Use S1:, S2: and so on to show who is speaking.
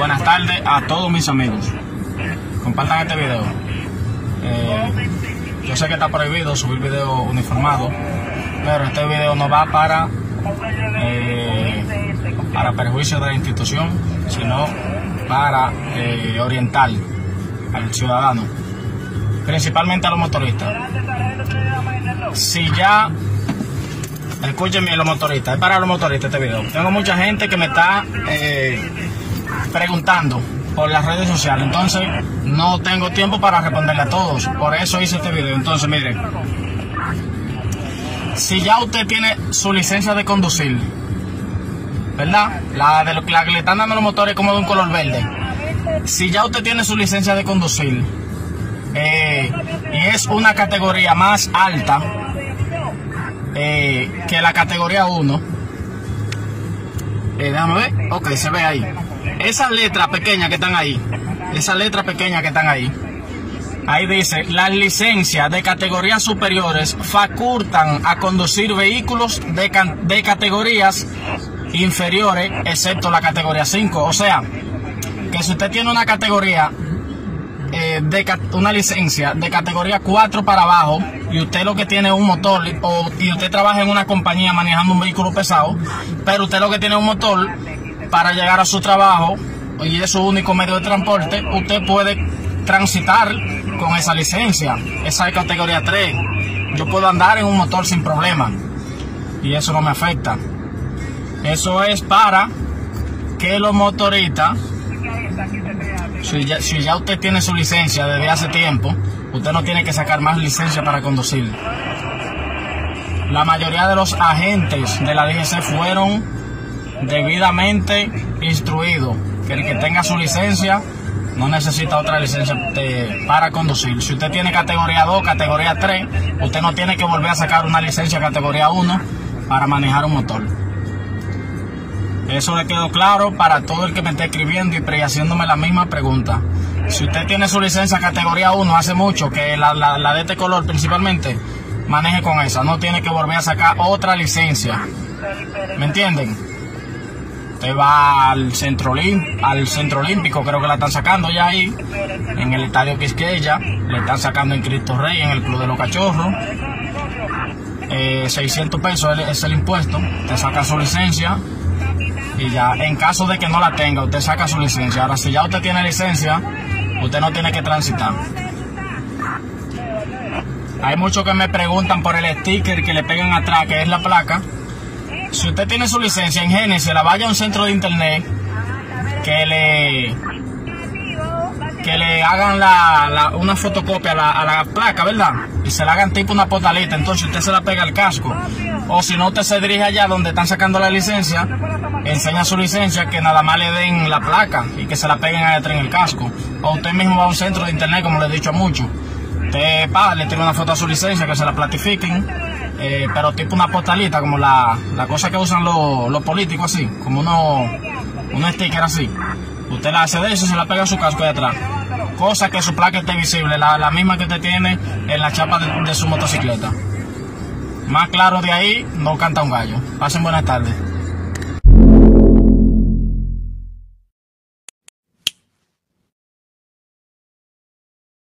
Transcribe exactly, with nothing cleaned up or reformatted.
S1: Buenas tardes a todos mis amigos. Compartan este video. Eh, yo sé que está prohibido subir video uniformado, pero este video no va para eh, para perjuicio de la institución, sino para eh, orientar al ciudadano, principalmente a los motoristas. Si ya, escuchen bien los motoristas, es para los motoristas este video. Tengo mucha gente que me está eh, preguntando por las redes sociales, entonces no tengo tiempo para responderle a todos, por eso hice este video. Entonces miren, si ya usted tiene su licencia de conducir, ¿verdad? La, de lo, la que le están dando los motores como de un color verde. Si ya usted tiene su licencia de conducir eh, y es una categoría más alta eh, que la categoría uno, eh, déjame ver, ok, se ve ahí. Esas letras pequeñas que están ahí, esas letras pequeñas que están ahí, ahí dice: las licencias de categorías superiores facultan a conducir vehículos de, de categorías inferiores, excepto la categoría cinco. O sea, que si usted tiene una categoría, eh, de una licencia de categoría cuatro para abajo, y usted lo que tiene es un motor, o, y usted trabaja en una compañía manejando un vehículo pesado, pero usted lo que tiene es un motor para llegar a su trabajo, y es su único medio de transporte, usted puede transitar con esa licencia. Esa es categoría tres. Yo puedo andar en un motor sin problema, y eso no me afecta. Eso es para que los motoristas, si ya, si ya usted tiene su licencia desde hace tiempo, usted no tiene que sacar más licencia para conducir. La mayoría de los agentes de la D G C fueron debidamente instruidos que el que tenga su licencia no necesita otra licencia de, para conducir. Si usted tiene categoría dos, categoría tres, usted no tiene que volver a sacar una licencia categoría uno para manejar un motor. Eso le quedó claro para todo el que me esté escribiendo y haciéndome la misma pregunta. Si usted tiene su licencia categoría uno hace mucho, que la, la, la de este color principalmente, maneje con esa, no tiene que volver a sacar otra licencia. ¿Me entienden? Usted va al centro, al centro olímpico, creo que la están sacando ya ahí, en el estadio Quisqueya, le están sacando en Cristo Rey, en el Club de los Cachorros. Eh, seiscientos pesos es el impuesto, usted saca su licencia y ya. En caso de que no la tenga, usted saca su licencia. Ahora, si ya usted tiene licencia, usted no tiene que transitar. Hay muchos que me preguntan por el sticker que le pegan atrás, que es la placa. Si usted tiene su licencia en Génesis, la vaya a un centro de internet que le que le hagan la, la, una fotocopia a la, a la placa, ¿verdad? Y se la hagan tipo una postalita, entonces usted se la pega al casco. O si no, usted se dirige allá donde están sacando la licencia, enseña su licencia, que nada más le den la placa y que se la peguen allá atrás en el casco. O usted mismo va a un centro de internet, como le he dicho a muchos. Usted pa, le tira una foto a su licencia, que se la platifiquen, eh, pero tipo una postalita, como la, la cosa que usan los, los políticos, así, como uno, un sticker así. Usted la hace de eso y se la pega a su casco de atrás. Cosa que su placa esté visible, la, la misma que usted tiene en la chapa de, de su motocicleta. Más claro de ahí, no canta un gallo. Pasen buenas tardes.